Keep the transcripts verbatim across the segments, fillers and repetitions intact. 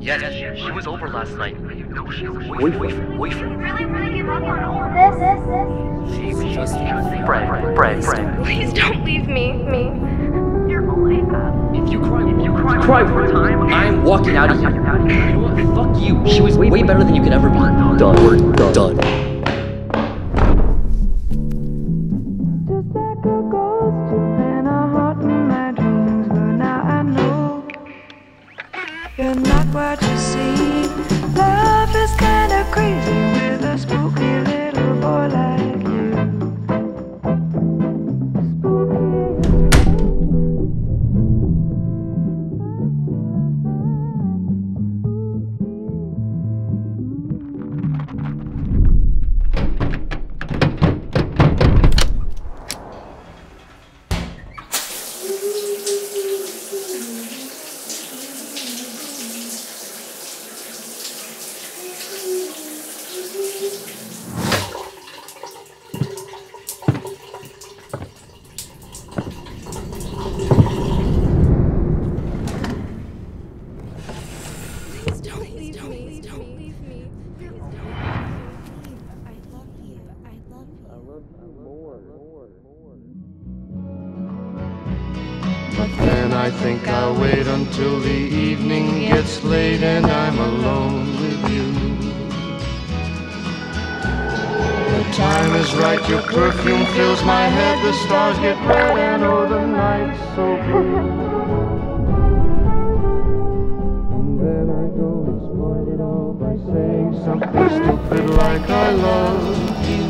Yes, she, she was over last night. Boyfriend, boyfriend. Really, really give up on all of this? See, just Fred, Fred, Fred. Please don't leave me. Me. You're all I have. If you cry, if you cry, cry one time, I'm walking out of here. You know what? Fuck you. She was way better than you could ever be. Done. We're done. done. Just like a ghost, you've been a heart in my dreams, but now I know you're not what you seem. Love is kinda crazy with a spooky little boy like you. And I think I'll wait until the evening gets late and I'm alone with you. The time is right, your perfume fills my head, the stars get red and oh, the night's so blue. And then I go and spoil it all by saying something stupid like I love you.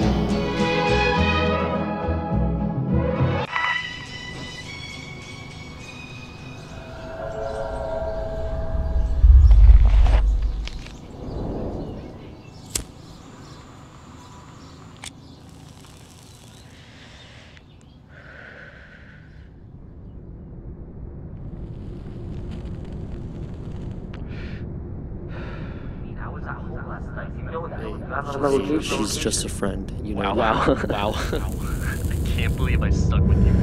She's just a friend, you know. Wow, wow, wow. I can't believe I stuck with you.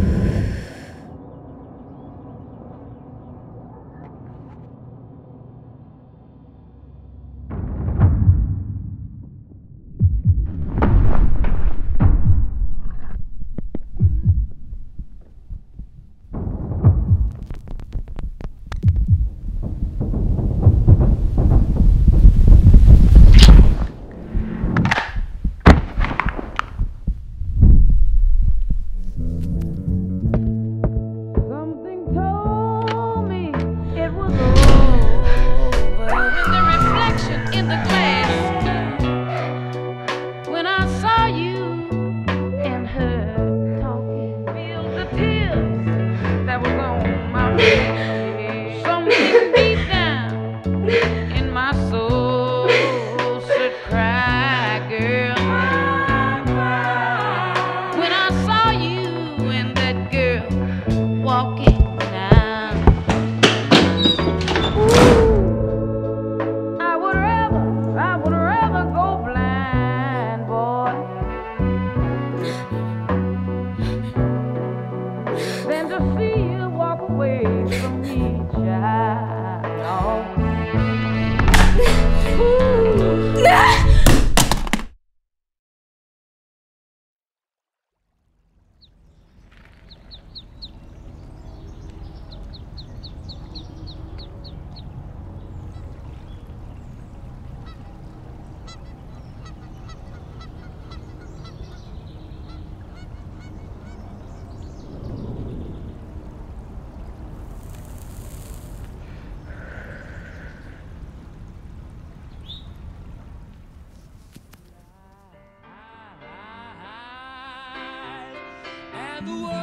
The world,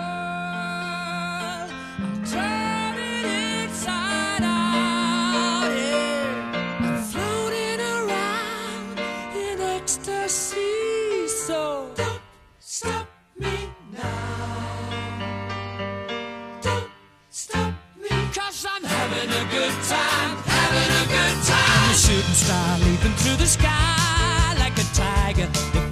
I'm turning inside out, yeah. I'm floating around in ecstasy, so don't stop me now. Don't stop me, 'cause I'm having a good time, having a good time. I'm a shooting star leaping through the sky like a tiger.